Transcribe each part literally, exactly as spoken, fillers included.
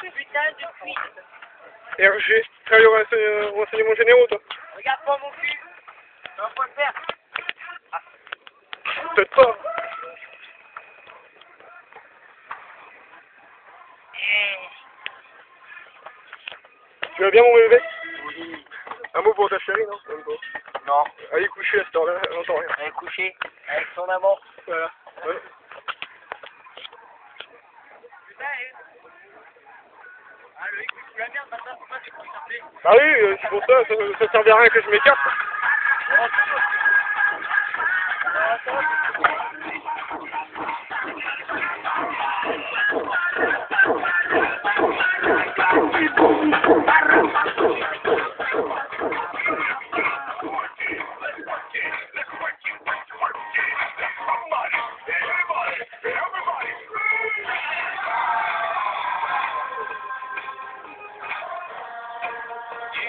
putain de quiz. R G, travaille au renseignement, renseignement généraux, toi. Regarde pas mon cul. Ça va pas le faire. Ah. Peut-être pas. Tu vas bien, mon bébé? Oui. Un mot pour ta chérie, non? Même pas. Non. Allez coucher à cette heure-là, elle n'entend rien. Elle est couchée avec son amant. Voilà. Ouais. Ah, Loïc, tu fous la merde maintenant, pourquoi tu peux t'appeler? Ah oui, euh, c'est pour ça, ça, ça servait à rien que je m'écarte.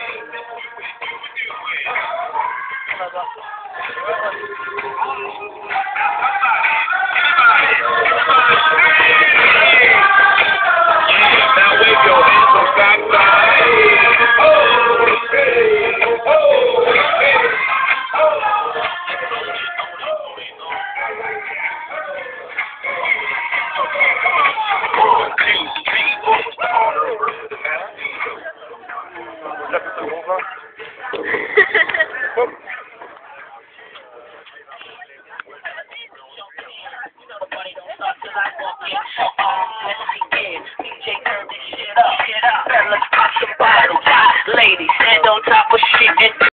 Là-bas.